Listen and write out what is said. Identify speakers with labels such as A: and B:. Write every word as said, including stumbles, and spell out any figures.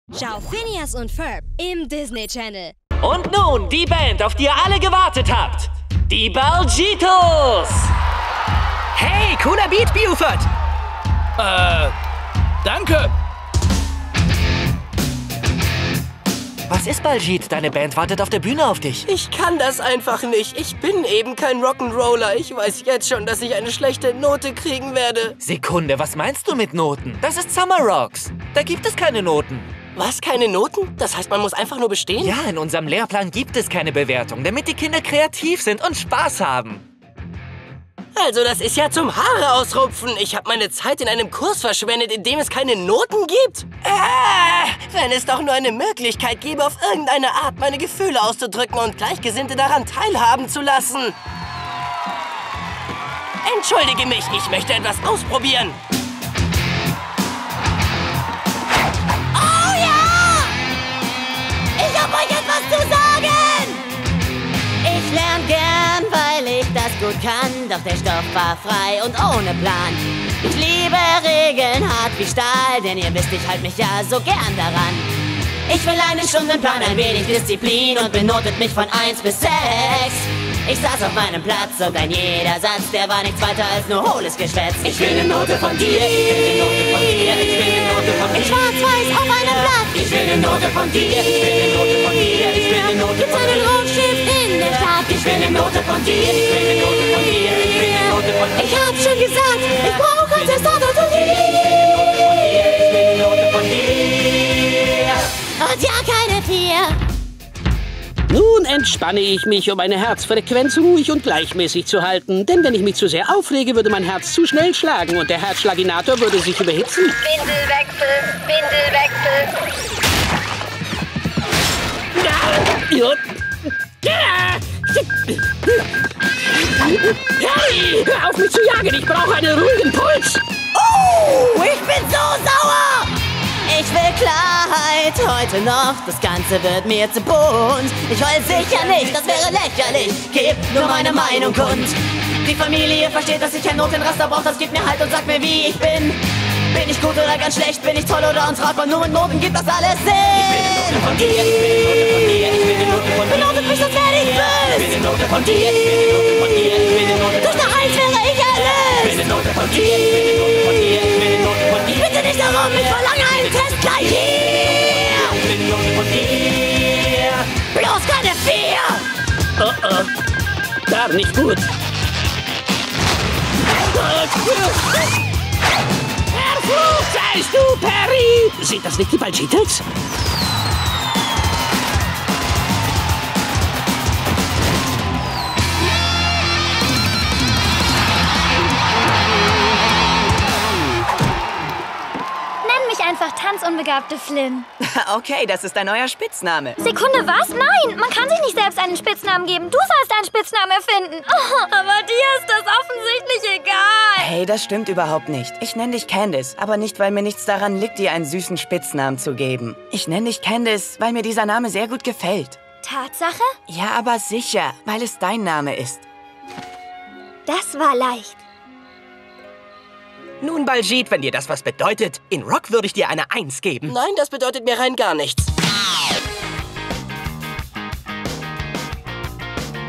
A: Schau Phineas und Ferb im Disney Channel.
B: Und nun die Band, auf die ihr alle gewartet habt. Die Baljeetos!
C: Hey, cooler Beat, Buford!
D: Äh, danke.
B: Was ist Baljeet? Deine Band wartet auf der Bühne auf dich.
C: Ich kann das einfach nicht. Ich bin eben kein Rock'n'Roller. Ich weiß jetzt schon, dass ich eine schlechte Note kriegen werde.
B: Sekunde, was meinst du mit Noten? Das ist Summer Rocks. Da gibt es keine Noten.
C: Was, keine Noten? Das heißt, man muss einfach nur bestehen?
B: Ja, in unserem Lehrplan gibt es keine Bewertung, damit die Kinder kreativ sind und Spaß haben.
C: Also, das ist ja zum Haare ausrupfen. Ich habe meine Zeit in einem Kurs verschwendet, in dem es keine Noten gibt. Ah, wenn es doch nur eine Möglichkeit gäbe, auf irgendeine Art meine Gefühle auszudrücken und Gleichgesinnte daran teilhaben zu lassen. Entschuldige mich, ich möchte etwas ausprobieren.
E: Oh ja! Ich hab euch etwas zu sagen! Ich lerne gern, weil ich das gut kann, doch der Stoff war frei und ohne Plan. Ich liebe Regeln hart wie Stahl, denn ihr wisst, ich halt mich ja so gern daran. Ich will einen Stundenplan, ein wenig Disziplin und benotet mich von eins bis sechs. Ich saß auf meinem Platz und ein jeder Satz, der war nichts weiter als nur hohles Geschwätz. Ich will eine Note von dir, ich will eine Note von dir, ich will eine Note von dir. In schwarz-weiß auf einem Blatt. Ich will eine Note von dir, ich will eine Note von dir, ich will eine Note von dir. Gibt's einen Rotstift in der Stadt? Ich will eine Note von dir, ich will eine Note von dir, ich will eine Note von dir. Ich hab schon gesagt, ich brauch ein Testator von dir. Ich will eine Note von dir, und ja, keine vier.
F: Nun entspanne ich mich, um meine Herzfrequenz ruhig und gleichmäßig zu halten. Denn wenn ich mich zu sehr aufrege, würde mein Herz zu schnell schlagen und der Herzschlaginator würde sich überhitzen.
G: Windelwechsel, Windelwechsel.
F: Hey, hör auf mich zu jagen, ich brauche einen ruhigen Puls.
E: Oh, ich bin so sauer! Ich will Klarheit heute noch, das Ganze wird mir zu bunt. Ich heul sicher nicht, das wäre lächerlich, geb nur meine Meinung kund. Die Familie versteht, dass ich ein Notenraster brauch, das gibt mir Halt und sagt mir, wie ich bin. Bin ich gut oder ganz schlecht, bin ich toll oder untragbar, nur mit Noten gibt das alles Sinn. Ich will eine Note von dir, ich will eine Note von dir, ich will eine Note von dir. Benotet mich, sonst werde ich böse. Ich will eine Note von dir, ich will eine Note von dir, ich will eine Note von dir. Durch eine Eins wäre ich erlöst. Ich will eine Note von dir, ich will eine Note von dir, ich will eine Note von dir. Ich bitte nicht darum, ich verlange einen Test gleich hier. Ich will eine Note von dir. Bloß keine vier.
F: Oh oh, gar nicht gut. Verflucht seist du, Perry! Sind das nicht die Baljeetos?
G: Nenn mich einfach Tanzunbegabte Flynn.
H: Okay, das ist dein neuer Spitzname.
G: Sekunde, was? Nein, man kann sich nicht selbst einen Spitznamen geben. Du sollst einen Spitznamen erfinden. Oh, aber dir ist das offensichtlich egal.
H: Hey, das stimmt überhaupt nicht. Ich nenne dich Candice, aber nicht, weil mir nichts daran liegt, dir einen süßen Spitznamen zu geben. Ich nenne dich Candice, weil mir dieser Name sehr gut gefällt.
G: Tatsache?
H: Ja, aber sicher, weil es dein Name ist.
G: Das war leicht.
C: Nun, Baljeet, wenn dir das was bedeutet, in Rock würde ich dir eine Eins geben. Nein, das bedeutet mir rein gar nichts.